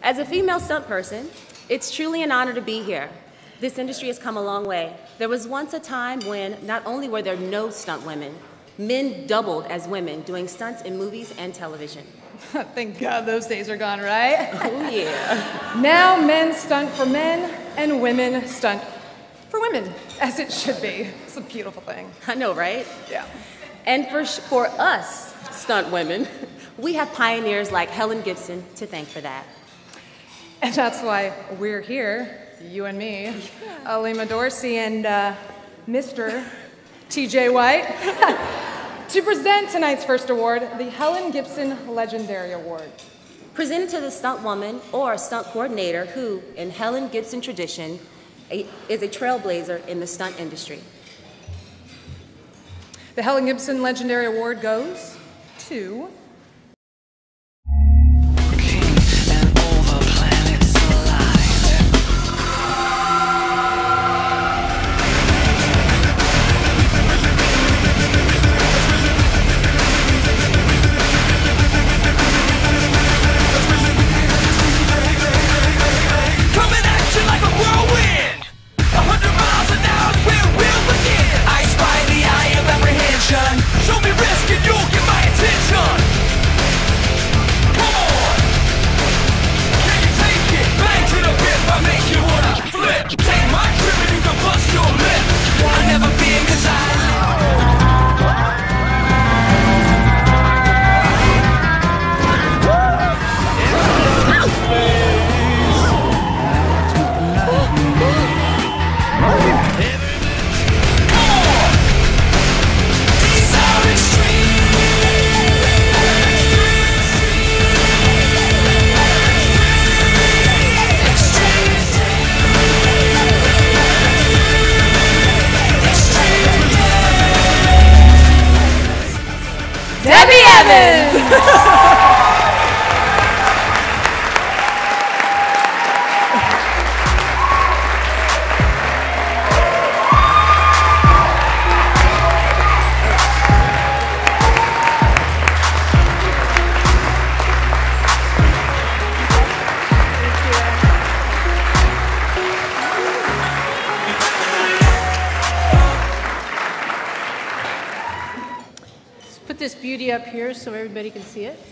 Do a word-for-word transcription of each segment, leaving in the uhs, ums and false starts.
As a female stunt person, it's truly an honor to be here. This industry has come a long way. There was once a time when not only were there no stunt women, men doubled as women doing stunts in movies and television. Thank God those days are gone, right? Oh, yeah. Now men stunt for men and women stunt for women, as it should be. It's a beautiful thing. I know, right? Yeah. And for, for us stunt women, we have pioneers like Helen Gibson to thank for that. And that's why we're here, you and me, Alima Dorsey and uh, Mister T J White, to present tonight's first award, the Helen Gibson Legendary Award. Presented to the stunt woman or stunt coordinator who, in Helen Gibson tradition, a, is a trailblazer in the stunt industry. The Helen Gibson Legendary Award goes to... Show me risk and you'll get my attention. Come on. Can you take it? Bang to the whip, I make you wanna flip. Take my trip and you can bust your lip. I never fear cause I Debbie Evans! Put this beauty up here so everybody can see it.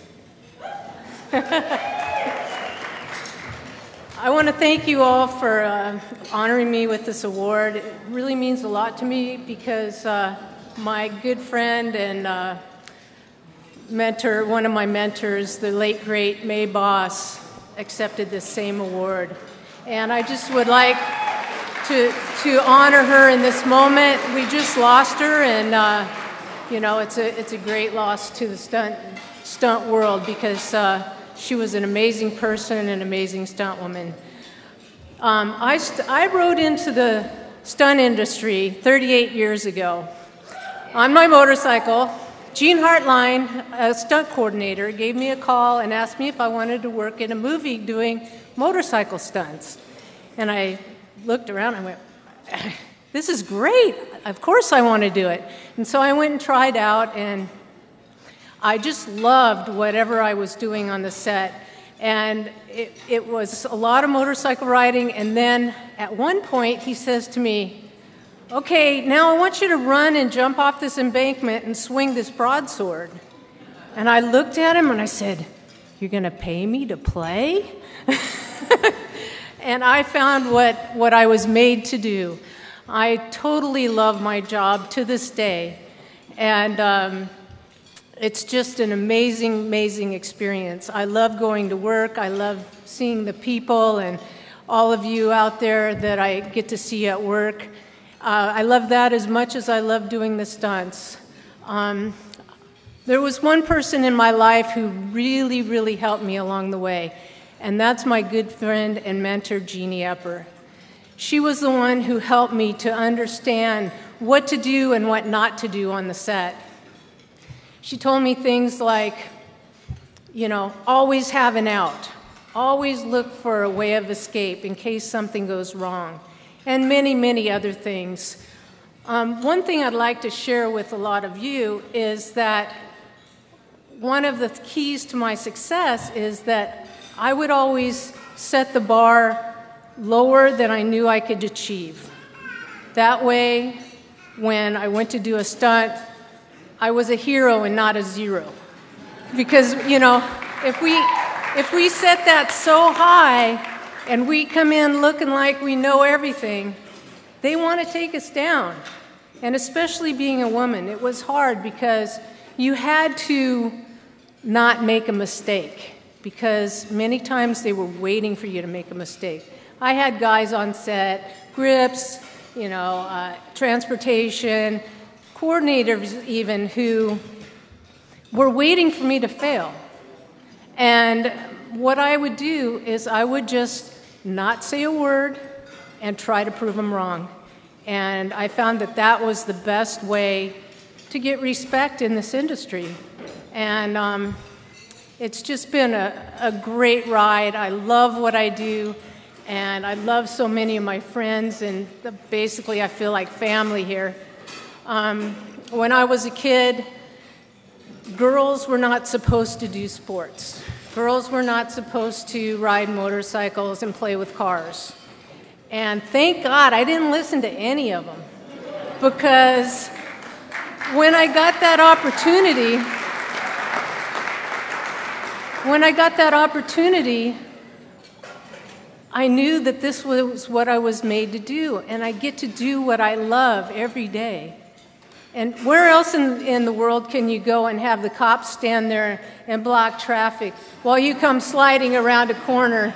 I want to thank you all for uh, honoring me with this award. It really means a lot to me because uh, my good friend and uh, mentor, one of my mentors, the late great Mae Boss, accepted this same award. And I just would like to, to honor her in this moment. We just lost her, and uh, you know, it's a, it's a great loss to the stunt, stunt world because uh, she was an amazing person and an amazing stunt woman. Um, I, st I rode into the stunt industry thirty-eight years ago. On my motorcycle, Gene Hartline, a stunt coordinator, gave me a call and asked me if I wanted to work in a movie doing motorcycle stunts. And I looked around and went, this is great. Of course I want to do it. And so I went and tried out, and I just loved whatever I was doing on the set. And it, it was a lot of motorcycle riding, and then at one point he says to me, okay, now I want you to run and jump off this embankment and swing this broadsword. And I looked at him and I said, you're going to pay me to play? And I found what, what I was made to do. I totally love my job to this day. And um, it's just an amazing, amazing experience. I love going to work. I love seeing the people and all of you out there that I get to see at work. Uh, I love that as much as I love doing the stunts. Um, there was one person in my life who really, really helped me along the way, and that's my good friend and mentor, Jeannie Epper. She was the one who helped me to understand what to do and what not to do on the set. She told me things like, you know, always have an out. Always look for a way of escape in case something goes wrong. And many, many other things. Um, one thing I'd like to share with a lot of you is that one of the keys to my success is that I would always set the bar lower than I knew I could achieve. That way, when I went to do a stunt, I was a hero and not a zero. Because, you know, if we, if we set that so high and we come in looking like we know everything, they want to take us down. And especially being a woman, it was hard because you had to not make a mistake, because many times they were waiting for you to make a mistake. I had guys on set, grips, you know, uh, transportation, coordinators even, who were waiting for me to fail. And what I would do is I would just not say a word and try to prove them wrong. And I found that that was the best way to get respect in this industry. And um, it's just been a, a great ride. I love what I do. And I love so many of my friends, and the, basically I feel like family here. Um, when I was a kid, girls were not supposed to do sports. Girls were not supposed to ride motorcycles and play with cars. And thank God I didn't listen to any of them, because when I got that opportunity, when I got that opportunity, I knew that this was what I was made to do, and I get to do what I love every day. And where else in, in the world can you go and have the cops stand there and block traffic while you come sliding around a corner,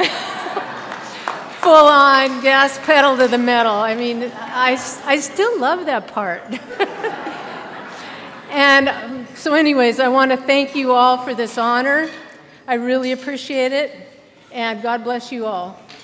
full on, gas pedal to the metal? I mean, I, I still love that part. And um, so anyways, I want to thank you all for this honor. I really appreciate it. And God bless you all.